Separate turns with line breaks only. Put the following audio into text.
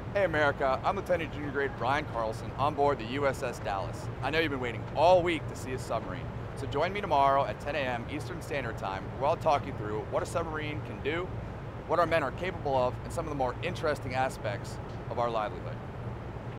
Hey America, I'm Lieutenant Junior Grade Brian Carlson on board the USS Dallas. I know you've been waiting all week to see a submarine, so join me tomorrow at 10 a.m. Eastern Standard Time where I'll talk you through what a submarine can do, what our men are capable of, and some of the more interesting aspects of our livelihood.